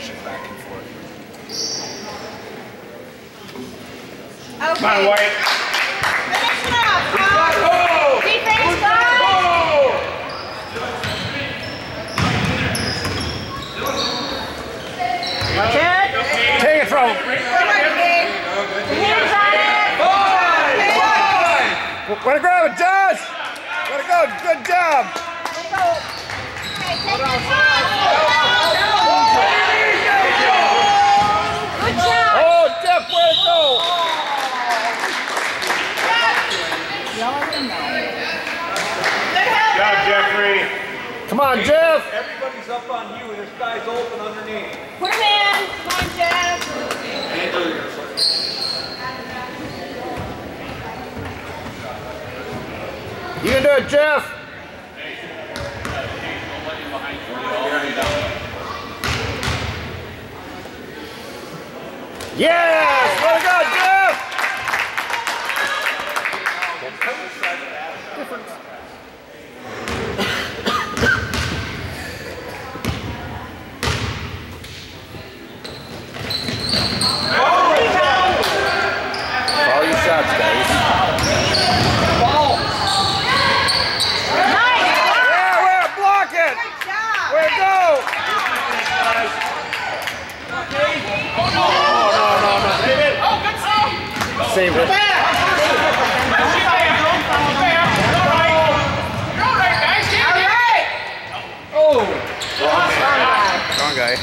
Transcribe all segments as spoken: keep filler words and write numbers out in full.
push it back and forth. Okay. Come on, White. Finish it up. Huh? Defense, guys. Take it from him. Hands on it. Way to grab it, Josh! Way to go, good job! Okay, take this off. Good job. Oh, Jeff, way to go! Good job, Jeffrey. Come on, Jeff! Everybody's up on you, and there's guys open underneath. Put him in. Come on, Jeff. You can do it, Jeff! Yes! Way to go, Jeff! Follow your shots, guys. Nice. Yeah, way to block it! Good job. Way to go! Oh, no, no, no. Save it. Wrong guy.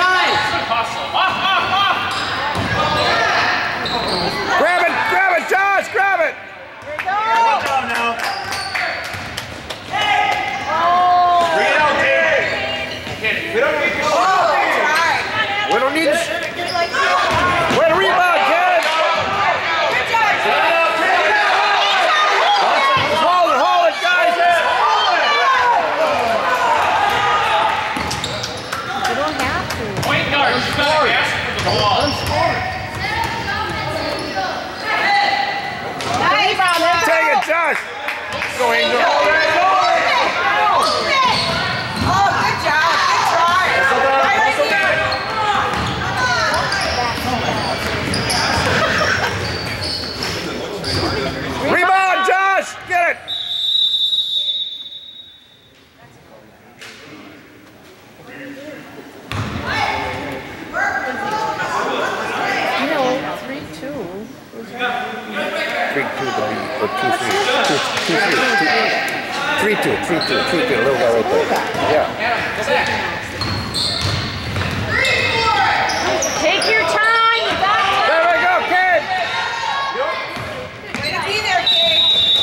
Grab it, grab it, Josh, grab it! Here we go. Oh. Bring it out, Dave. We don't need to shoot. Oh. We don't need to... Just like that. Way to rebound, kid! Good job. Hold it, hold it, guys! You don't have to. Point guard, score. Ask for the ball. Nice. Let's Take go. it, Josh! Go, Angel. Oh, good job. Good try. Right here. Rebound, Josh! Get it! No, three, two. Three, two, the lead, or two, three, two, two, three, two, three, two, three, two, three, two, little guy right there. Yeah. Take your time. You got it. There we go, kid! Way to be there, kid.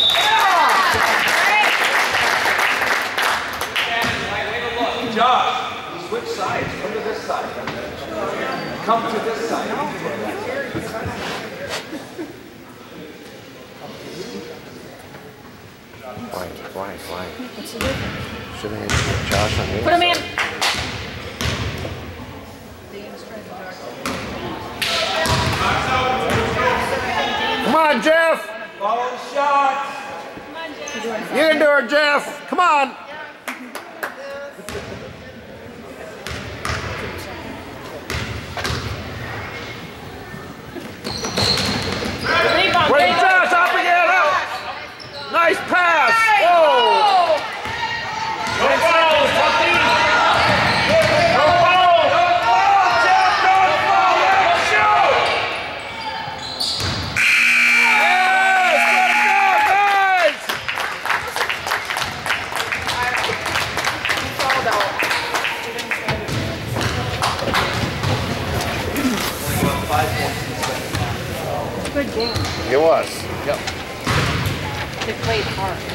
Josh, switch sides. Come to this side. Come to this side. Why, why, why? What's the difference? Shouldn't have hit Josh on the Put him in. Come on, Jeff! Follow the shot. You can do it, Jeff! Come on! Rebound. Wait, Rebound. Josh, up again, up! Nice pass! Whoa! No fouls, Tucky. No foul! No foul! Jeff, no foul! Let's shoot! Yes! Let it go, guys! Good game. It was. Yep. They played hard.